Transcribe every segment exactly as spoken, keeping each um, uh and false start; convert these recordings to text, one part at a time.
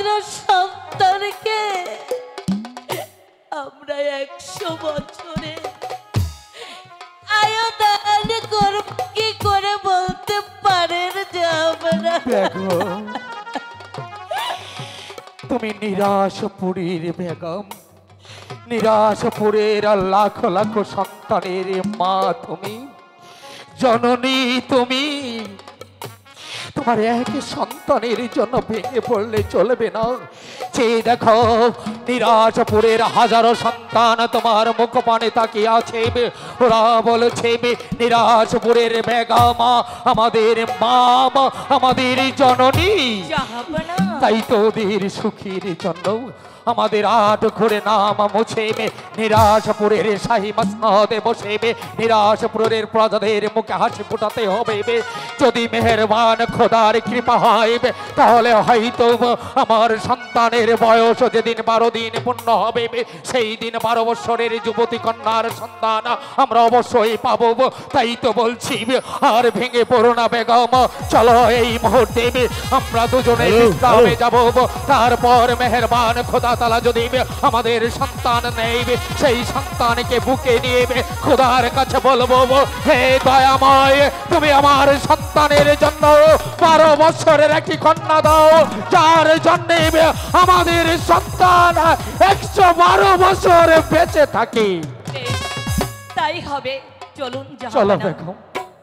একমাত্র সন্তানকে আমরা একশো বছরে আয়দান করব কি করে বলতে পারেন যে আমরা তুমি নিরাশপুরীর বেগম, নিরাশপুরের লাখ লাখ সন্তানের মা, তুমি জননী, তুমি তোমার এক সন্তানের জন্য ভেঙে পড়লে চলবে না। চেয়ে দেখো নিরাশপুরের হাজারো সন্তান তোমার মুখ পানে তাকিয়ে আছে, ওরা বলছে নিরাশপুরের বেগম আমাদের মা, আমাদের জননী। তাই তো ওদের সুখীর জন্য আমাদের আট ঘরে নাম মুছে নিরাশপুরের শাহী মসনদে বসে নিরাশপুরের প্রজাদের মুখে হাসি ফোটাতে হবে। যদি মেহেরবান খোদার কৃপা হয় তাহলে হয়তো আমার সন্তানের বয়স যেদিন বারো দিন পূর্ণ হবে সেই দিন বারো বছরের যুবতী কন্যার সন্তান আমরা অবশ্যই পাবো। তাই তো বলছি আর ভেঙে পড়ো না বেগম, চলো এই মুহূর্তে আমরা দুজনে বিশ্রামে যাব। তারপর মেহেরবান খোদা তাআলা যদি আমাদের সন্তান নেইবে সেই সন্তানকে বুকে নিয়ে খোদার কাছে বলবো, হে দয়াময় তুমি আমার সন্তানের জন্য বারো বছরের একটি কন্যা দাও, যার জন্য আমাদের সন্তান একশো বারো বছর বেঁচে থাকে। তাই হবে, চলুন চলো বেগম।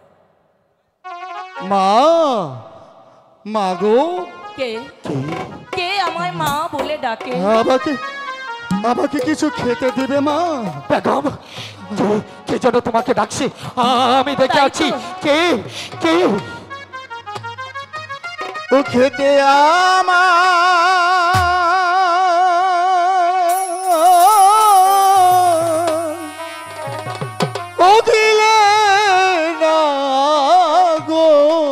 মা, মা গো, কে কে আমায় মা বলে ডাকে? আমাকে আমাকে কিছু খেতে দিবে মা? বেগম কে যেন তোমাকে ডাকছি, আমি দেখে আছি। কে কে ও খেতে আমার ও দিলে না গো,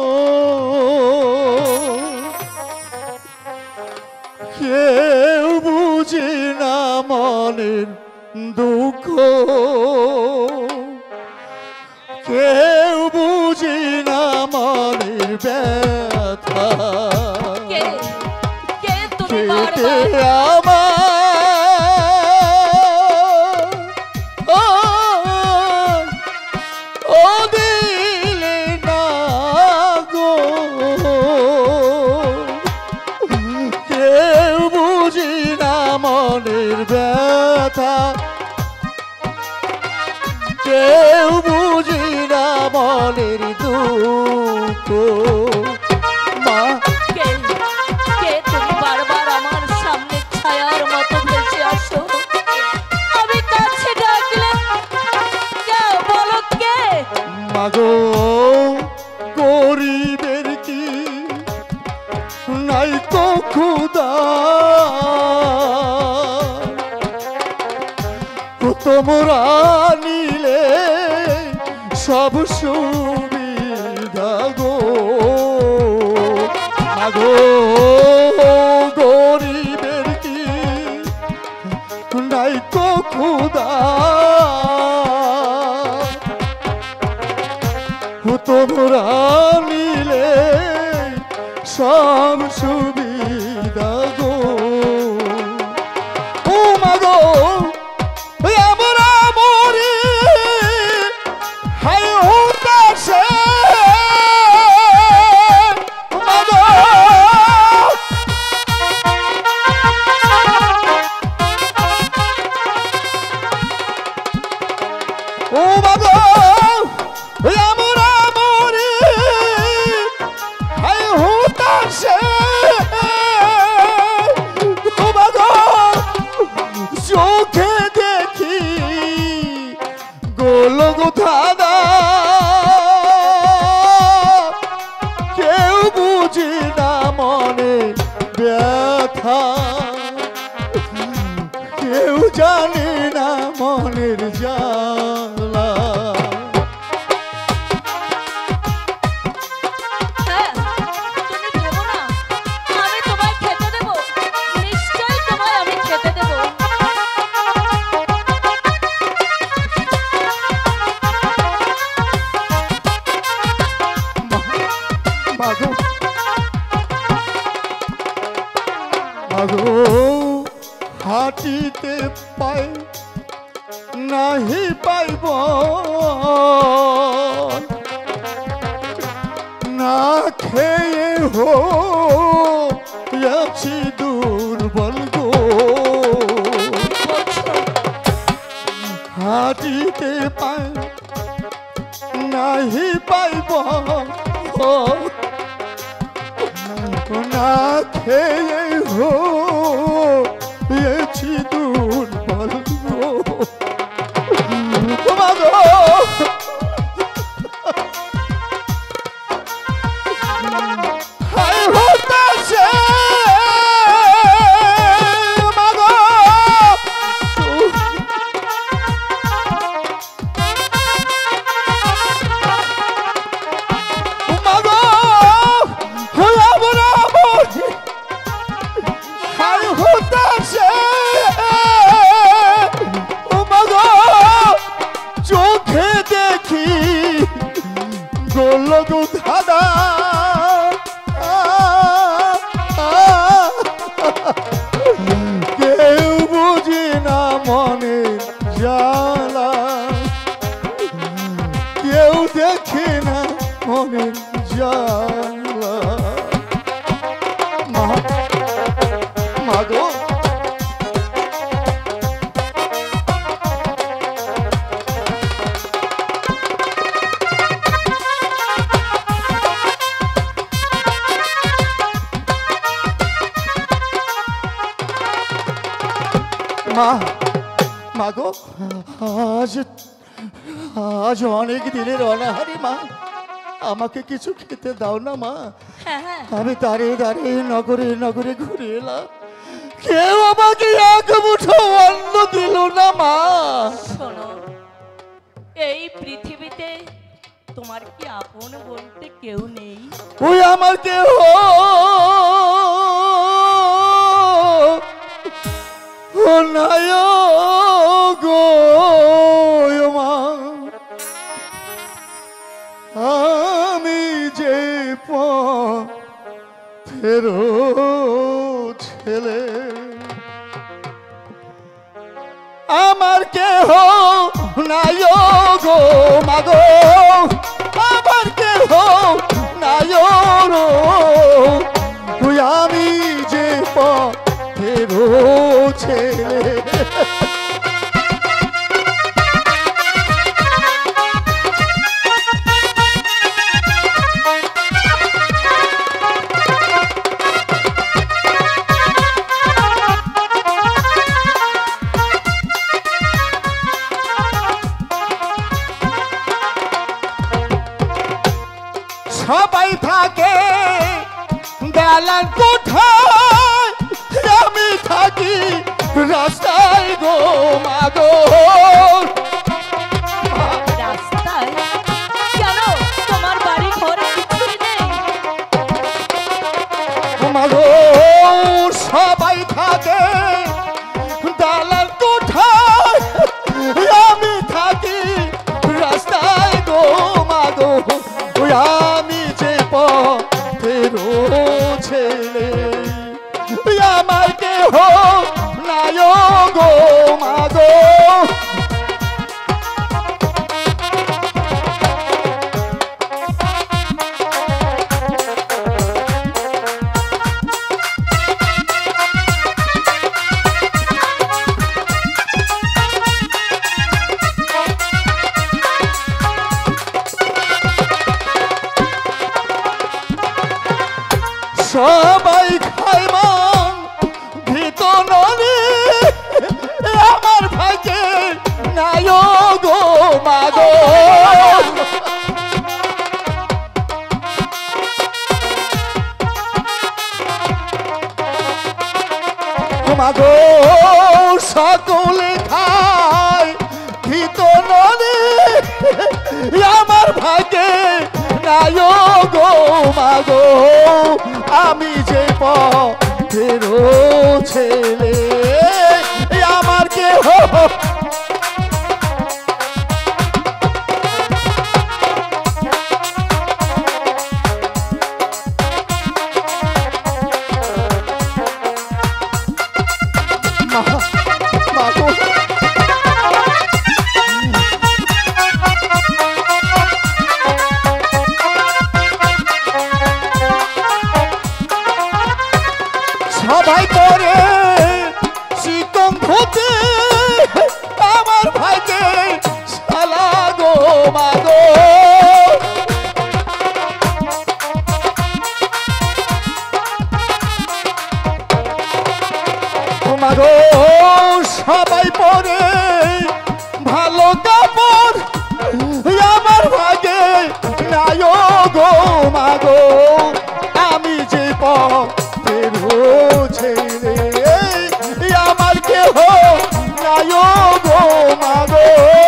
কেউ বুঝি না মনের দুঃখ, কেউ বুঝি না মনের ব্যথা। কে কে তুমি খেতে বারবার আমার ও ও দিলে না গো, কেউ বুঝি না মনের ব্যথা, কেউ বুঝি না মনের দুঃখ। মা, কে কে তুমি বারবার আমার সামনে ছায়ার মতো ভেসে আসো, আমি কাছে ডাকলে কে বলো কে? মাগো গরিবের কি নাই তো খুদা, তোমরা নিলে সব সুবিধা গো। মাগো গরিবের কি নাই তো খুদা, তোমরা নিলে সব সুবিধা গো। ও মাগো আমরা মরি হায় উদাসে, মাগো আগো হাঁটিতে পাই নাহি পাইব না খেয়ে হো আছি দুর্বল গো হাঁটিতে পাই নাহি পাইব না খেয়ে হো এছি দুর্বল গো মাগো হায় হতাশে মাগো মাগো হয়া বরাবো হায় হতাশে মাগো চোখে দেখি গোল গো ধাঁধা কেউ বুঝি না মনে জ্বালা কেউ দেখে না মনে জ্বালা মা মাগো মা মাগো আজ আজ অনেক দিনের অনাহারি মা আমাকে কিছু খেতে দাও না মা হ্যাঁ হ্যাঁ আমি দাঁড়িয়ে দাঁড়িয়ে নগরে নগরে ঘুরে এলাম কেউ আমাকে এক মুঠো অন্ন দিল না মা শোনো, এই পৃথিবীতে তোমার কি আপন বলতে কেউ নেই? ওই আমার কেহ ও নাই গো মা আমি যে ফেরো ছেলে আমার কেহ নাই গো মাগো আমার কেহ নাই তুই আমি যে ফেরো ছেলে সবাই থাকে দালান কোঠায় আমি থাকি রাস্তায় গো মাগো রাস্তায়? কেন তোমার বাড়ি ঘরে কিছুই নেই? মাগো সবাই থাকে দালান কোঠায় আমি থাকি রাস্তায় গো মাগো আমি যে পথেরো ছেলে আমার কেহ নাই গো মাগো সবাই খাই মান ভিতর আমার ভাইকে নাই গো মাগো মাগো সকলে খায় ভিতর আমার ভাইকে নাই গো মাগো আমি যে পথেরো ছেলে আমার কেহ সবাই করে শীতম ধুতে আমার ভাইকে শালা গো মাগো মাগো সবাই পরে ভালো কাপড় আমার ভাগে নাই গো মাগো আমি যে পথের ছেলে আমার কেহ নাই গো মাগো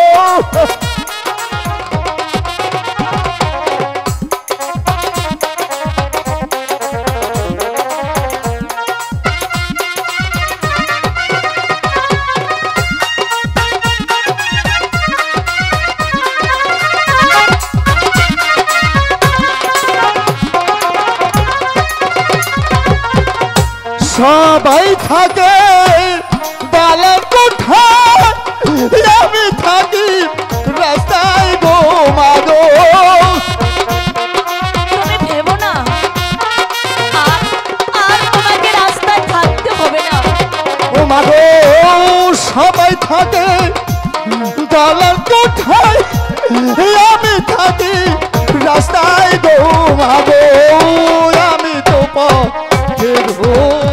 সবাই থাকে দালান কোঠা আমি থাকি রাস্তায় গো মাগো তুমি ভেবো না আর আর তোমাকে রাস্তায় থাকতে হবে না। ও মাগো সবাই থাকে দালান কোঠায় আমি থাকি রাস্তায় গো মাগো আমি তো পথের